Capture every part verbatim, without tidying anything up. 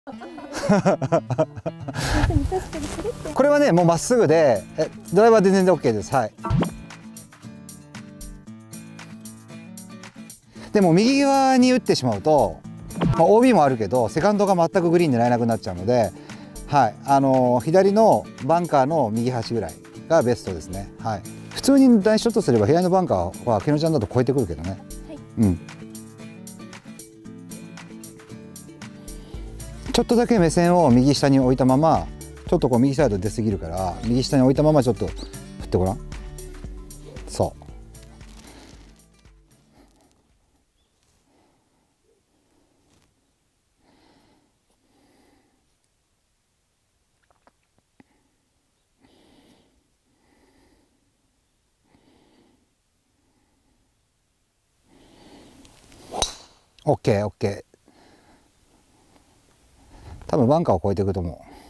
これはねもうまっすぐでえドライバーで全然 オーケー です。はい。でも右側に打ってしまうと、まあ、オービー もあるけどセカンドが全くグリーン狙えなくなっちゃうので、はい、あのー、左のバンカーの右端ぐらいがベストですね。はい、普通に大ショットすれば左のバンカーはケノちゃんだと超えてくるけどね。はい、うん。ちょっとだけ目線を右下に置いたまま、ちょっとこう右サイド出過ぎるから右下に置いたままちょっと振ってごらん。そう。オッケーオッケー。多分バンカーを越えていくと思う。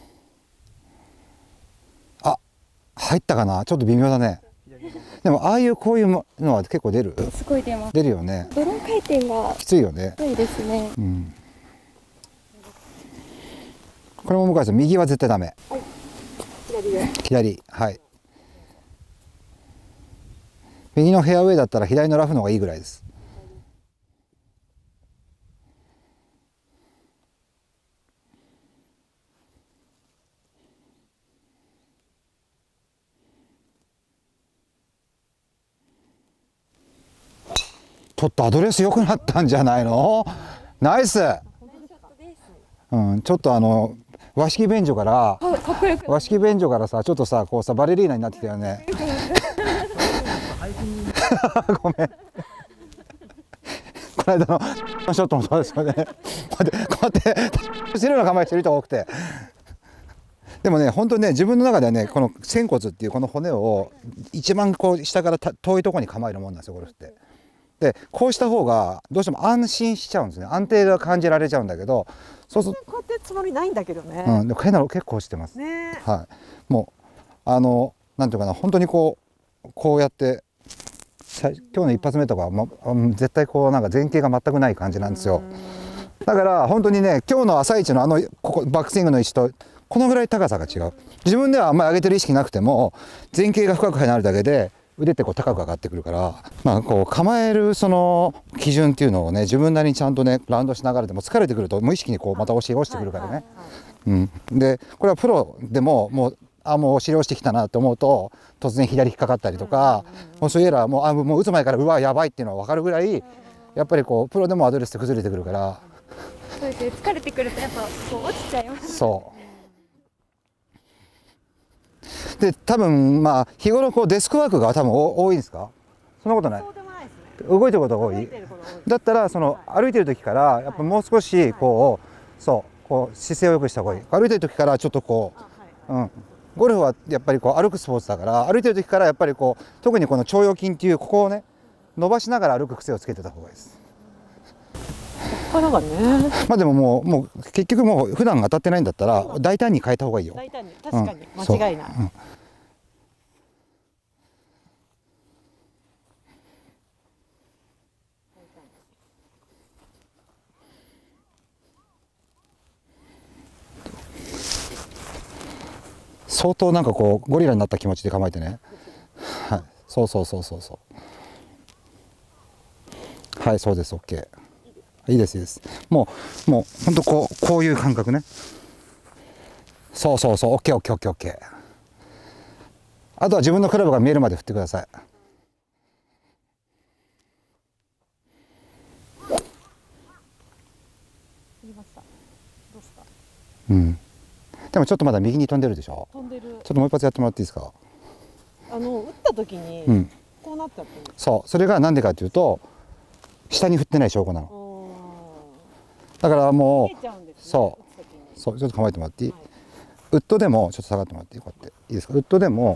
あ、入ったかな。ちょっと微妙だね。でもああいうこういうのは結構出る。 すごい出ます。 出るよね。 ドロー回転がきついよね。 きついですね。 うん。これも向井さん右は絶対ダメ。 はい。左で。 左、はい。右のフェアウェイだったら左のラフの方がいいぐらいです。ちょっとアドレス良くなったんじゃないの？ナイス。うん、ちょっとあの和式便所から和式便所からさちょっとさこうさバレリーナになってきたよね。ごめん。この間のショットもそうですよね。こうやってこうやってしてるような構えしてる人が多くて。でもね本当にね自分の中ではねこの仙骨っていうこの骨を一番こう下から遠いところに構えるもんなんですよゴルフって。でこうした方がどうしても安心しちゃうんですね。安定が感じられちゃうんだけど、そうするとこうやってつもりないんだけどね。 うん、でも変なの結構落ちてます。 ね。 はい。もうあのなんていうかな本当にこうこうやって今日の一発目とかも絶対こうなんか前傾が全くない感じなんですよ。だから本当にね今日の朝一のあのここバックスイングの位置とこのぐらい高さが違う。自分ではあんまり上げてる意識なくても前傾が深くなるだけで腕ってこう高く上がってくるから、まあ、こう構えるその基準っていうのをね自分なりにちゃんとねラウンドしながらでも疲れてくると無意識にこうまたお尻落ちてくるからね。うん、でこれはプロでももうあもうお尻落ちてきたなと思うと突然左引っかかったりとか、もうそういうエラーもうあもう打つ前からうわやばいっていうのは分かるぐらいやっぱりこうプロでもアドレスって崩れてくるから。 そうですね、疲れてくるとやっぱこう落ちちゃいます。 そうで多分まあ日頃こうデスクワークが多分多いですか？そんなことない。 そうでもないですね。 動いてることが多い。だったらその歩いてる時からやっぱもう少しこうそうこう姿勢を良くした方がいい。歩いてる時からちょっとこう、うん、ゴルフはやっぱりこう歩くスポーツだから歩いてる時からやっぱりこう特にこの腸腰筋っていうここをね伸ばしながら歩く癖をつけてた方がいいです。 力がね。 まあでももうもう結局もう普段当たってないんだったら大胆に変えた方がいいよ。 大胆に確かに間違いない。 うん相当なんかこうゴリラになった気持ちで構えてね。はい、そうそうそうそうそう。はい、そうです。オッケー。いいですいいです。もうもう本当こうこういう感覚ね。そうそうそう。オッケーオッケーオッケーオッケー。あとは自分のクラブが見えるまで振ってください。うん。でもちょっとまだ右に飛んでるでしょ。 飛んでる。 ちょっともう一発やってもらっていいですか。 あの打った時に、 うん、こうなっちゃってる。 そう、それがなんでかというと下に振ってない証拠なの。だからもう、ね、そうそうちょっと構えてもらっていい、はい、ウッドでもちょっと下がってもらっていいこうやっていいですか。ウッドでも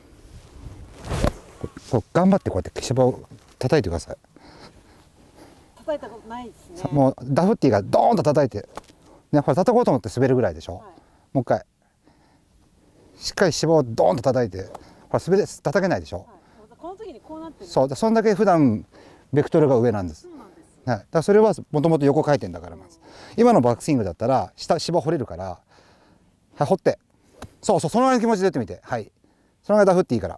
こう頑張ってこうやって芝を叩いてください。 叩いたことないですね。 もうダフっていいからドーンと叩いて、ね、これ叩こうと思って滑るぐらいでしょ、はい、もう一回しっかり芝をドーンと叩いて、ほら滑れ叩けないでしょ、はい、 この時にこうなってる。 そうそんだけ普段ベクトルが上なんです。 はい、だからそれはもともと横回転だからなんです。今のバックスイングだったら下芝掘れるから、はい、掘って、そうそう、そのぐらいの気持ちでやってみて、はい、その間振っていいから、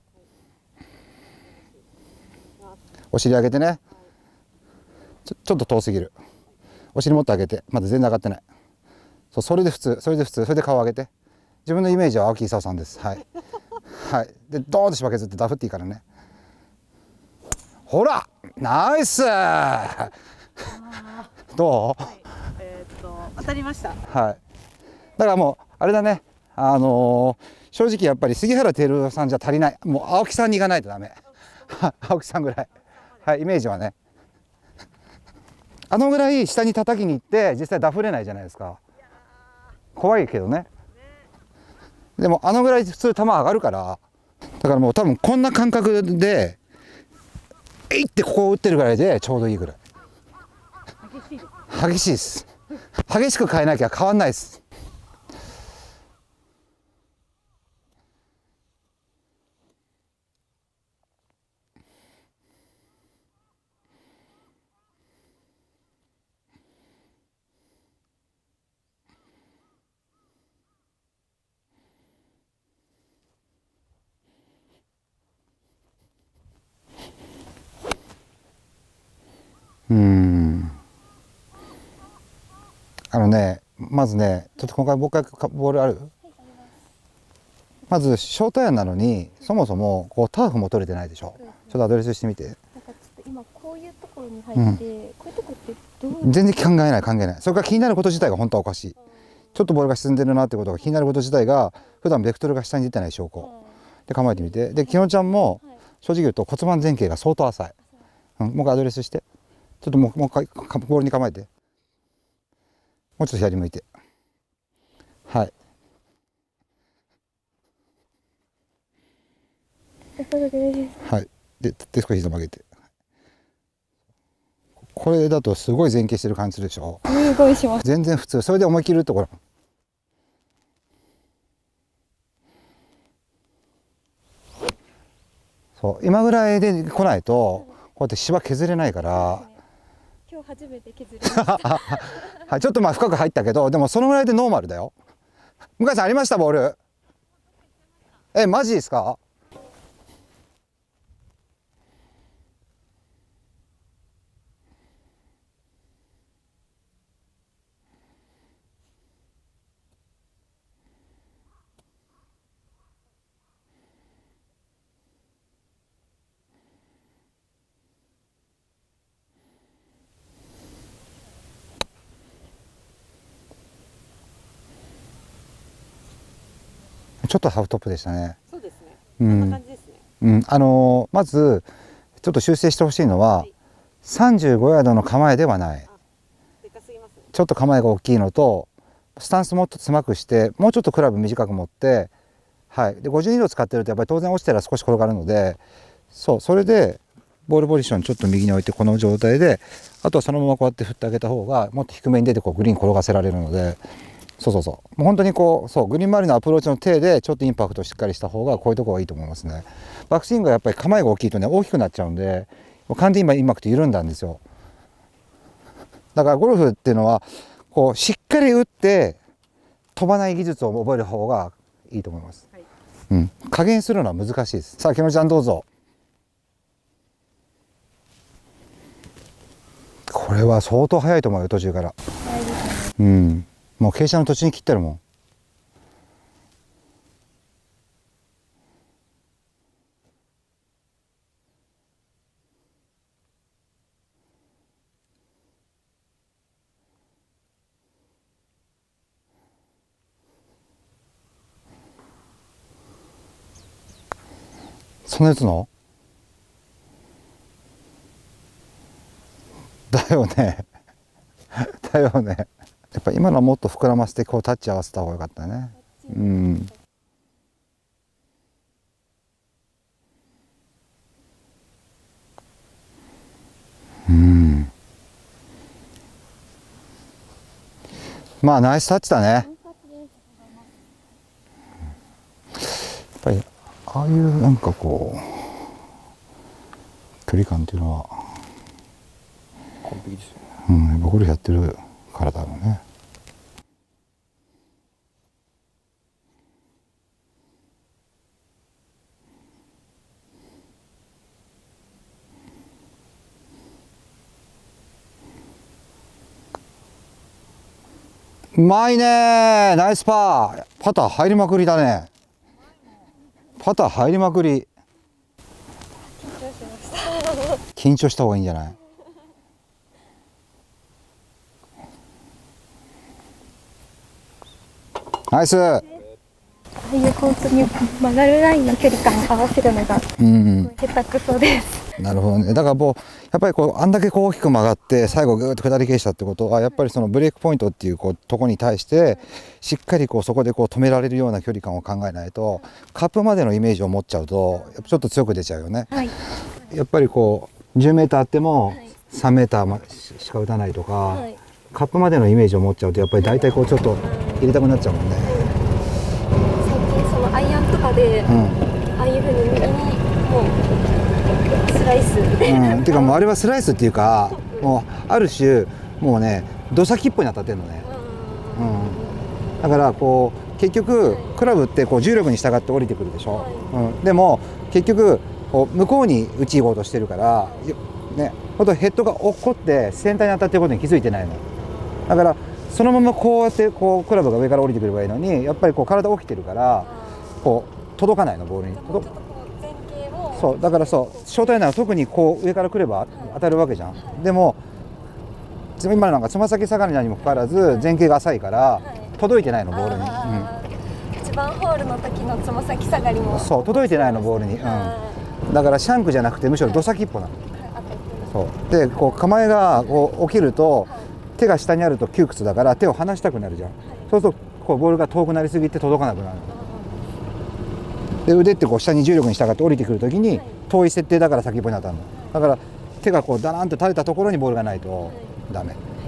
お尻上げてね、ちょ、ちょっと遠すぎる、お尻もっと上げて、まだ全然上がってない、そう、それで普通、それで普通、それで顔上げて、自分のイメージは青木功さんです。はい、はい、でドーンと芝削ってダフっていいからね。ほら、ナイスどう？ はい、えー、っと当たりました。はい。 だからもうあれだね。あのー、正直やっぱり杉原照さんじゃ足りない。もう青木さんに行かないとダメ。青木さんぐらい。はい、イメージはね。あのぐらい下に叩きに行って実際ダフれないじゃないですか。怖いけどね。でもあのぐらい普通球上がるから。だからもう多分こんな感覚で。えいってここを打ってるぐらいでちょうどいいぐらい。 激しいです。 激しいです。激しく変えなきゃ変わんないです。うーん。あのね、まずね、ちょっと今回僕がボールある？まずショートアイアンなのにそもそもこうターフも取れてないでしょ。ちょっとアドレスしてみて。 なんかちょっと今こういうところに入って、うん、こういうとこってどう？ 全然考えない考えない。それから気になること自体が本当はおかしい。ちょっとボールが沈んでるなってことが気になること自体が普段ベクトルが下に出てない証拠。で構えてみて。で、きのちゃんも正直言うと骨盤前傾が相当浅い。うん、もう一回アドレスして。ちょっともうもう一回ボールに構えて。もうちょっと左向いて。はい。はい。で、で少し膝曲げて。これだとすごい前傾してる感じするでしょ。 すごいします。 全然普通。それで思い切るところ。そう、今ぐらいで来ないと、こうやって芝削れないから。 今日初めて削れました。 はい、ちょっとまあ深く入ったけど、でもそのぐらいでノーマルだよ。向井さんありましたボール？え、マジですか？ちょっとハーフトップでしたね。 そうですね。 うん、 こんな感じですね。 うん、あのー、まずちょっと修正してほしいのは、はい、さんじゅうごヤードの構えではない。 でかすぎますね。ちょっと構えが大きいのと、スタンスもっと狭くして、もうちょっとクラブ短く持って、はい、でごじゅうにど使ってるとやっぱり当然落ちたら少し転がるので、そうそれでボールポジションちょっと右に置いてこの状態で、あとはそのままこうやって振ってあげた方がもっと低めに出てこうグリーン転がせられるので。そうそうそう、もう本当にこう、そうグリーン周りのアプローチの手でちょっとインパクトしっかりした方がこういうところがいいと思いますね。バックスイングはやっぱり構えが大きいとね大きくなっちゃうんで、完全に今インパクト緩んだんですよ。だからゴルフっていうのはこうしっかり打って飛ばない技術を覚える方がいいと思います。はい、うん、加減するのは難しいです。さあきのちゃんどうぞ。これは相当速いと思うよ途中から。うん。もう傾斜の途中に切ってるもん。そんなやつの？だよね。だよね。やっぱ今のはもっと膨らませてこうタッチ合わせた方が良かったね。うん。うん。まあナイスタッチだね。やっぱりああいうなんかこう距離感っていうのは完璧ですよね。 うん、やっぱゴルフやってるからだろうね。うまいね、ナイスパー。パター入りまくりだね。パター入りまくり。緊張した方がいいんじゃない？ナイス。 ああいう本当に曲がるラインの距離感を合わせるのがうんうん、 下手くそです。 なるほどね。だからもうやっぱりこうあんだけこう大きく曲がって最後ぐーっと下り傾斜ってことはやっぱりそのブレイクポイントっていうこうとこに対してしっかりこうそこでこう止められるような距離感を考えないとカップまでのイメージを持っちゃうとやっぱちょっと強く出ちゃうよね。 はい、 やっぱりこうじゅうメーターあってもさんメーターしか打たないとか、 はい、 カップまでのイメージを持っちゃうとやっぱり大体こうちょっと入れたくなっちゃうもんね。 最近そのアイアンとかで、 うん、 ああいうふうに右にもうスライスみたいな、 うん、っていうかもうあれはスライスっていうかもうある種もうねど先っぽに当たってるのね、うん、だからこう結局クラブってこう重力に従って降りてくるでしょ、うん、でも結局こう向こうに打ち行こうとしてるからね、ほんとヘッドが落っこって先端に当たってることに気づいてないの。だからそのままこうやってこうクラブが上から降りてくればいいのにやっぱりこう体起きてるからこう届かないのボールに。そうだからそうショートライナーは特にこう上から来れば当たるわけじゃん。でも今なんかつま先下がりなにもかかわらず前傾が浅いから届いてないのボールに、 うん、いちばんホールの時のつま先下がりもそう届いてないのボールに、うん、だからシャンクじゃなくてむしろど先っぽなの。そうでこう構えがこう起きると手が下にあると窮屈だから手を離したくなるじゃん。そうするとこうボールが遠くなりすぎて届かなくなるの。で腕ってこう下に重力に従って降りてくるときに遠い設定だから先っぽに当たるの。だから手がこうダランと垂れたところにボールがないとダメ。